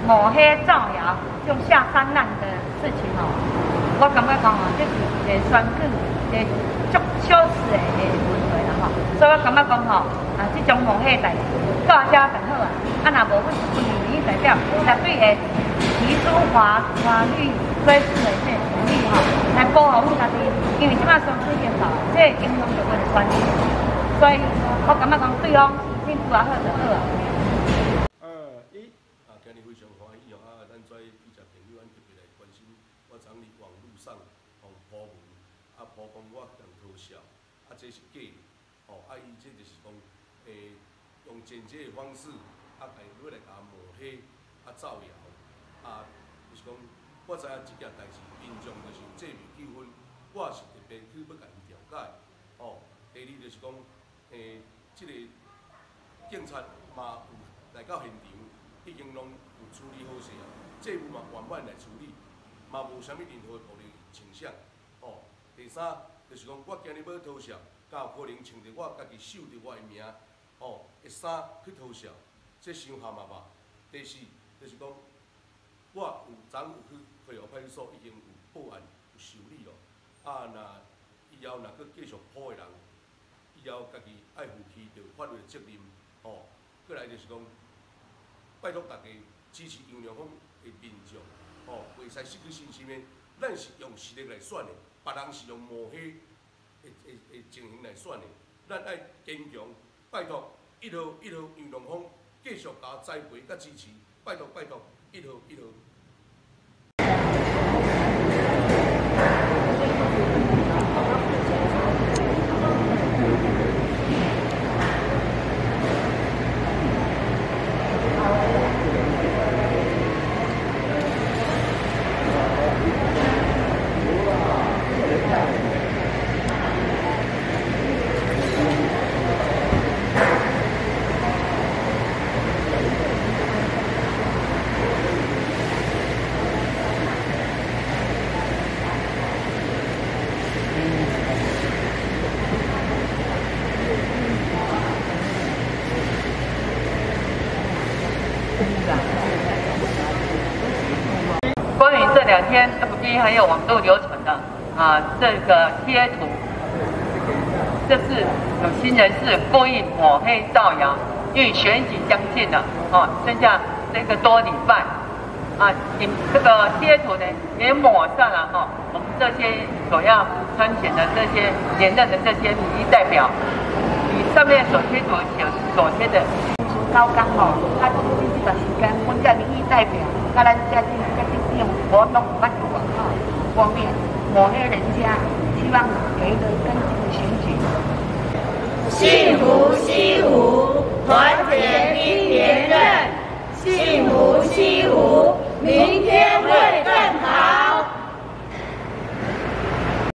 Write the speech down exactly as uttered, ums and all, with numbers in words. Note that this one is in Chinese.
抹黑造谣、用下三滥的事情哦，我感觉讲哦，这是一个选举一个足羞耻的一个问题啦吼。所以我感觉讲吼，啊，这种抹黑代志，大家就好啊。啊，若无阮军民民意代表，绝对会提出法法律追诉的这权利吼，来保护阮家己。因为即摆选举结束，这影响着阮的选举，所以我感觉讲对方是先做好就好啊。 二一啊，今日非常欢喜哦！啊，咱跩记者朋友，咱特别来关心我昨日网络上互铺文，啊曝光我人偷笑，啊这是假的，哦，啊伊这就是讲，诶，用间接的方式，啊来要来甲抹黑，啊造谣，啊就是讲，我知影即件代志，民众就是有这面纠纷，我是特别去要甲因调解，哦，第二就是讲，诶，即、这个警察嘛有来到现场。已经拢有处理好势啊，这务嘛圆满来处理，嘛无啥物任何暴力倾向。哦，第三就是讲，我今日要偷笑，敢有可能穿着我家己守着我的名，哦，的衫去偷笑，这伤害嘛吧。第四就是讲，我有昨有去配合派出所已经有报案有受理咯。啊，若以后若阁继续破的人，以后家己爱负起着法律的责任。哦，过来就是讲。拜托大家支持杨良峰的民众，哦，袂使失去信心的。咱是用实力来选的，别人是用抹黑的的的情形来选的。咱爱坚强，拜托一号一号杨良峰继续甲栽培甲支持，拜托拜托一号一号。 关于这两天 F B 还有网络流传的啊这个贴图，这是有心人士故意抹黑造谣，因为选举将近了哦，剩下这个多礼拜啊，你这个贴图呢也抹上了哈、哦，我们这些所要参选的这些连任的这些民意代表，你上面所贴图所所贴的。 高岗吼，啊，最近这段时间，阮这民意代表，甲咱这这这这种活动捌有广告方面抹黑人家，希望有一个干净的选举。 幸福西湖团结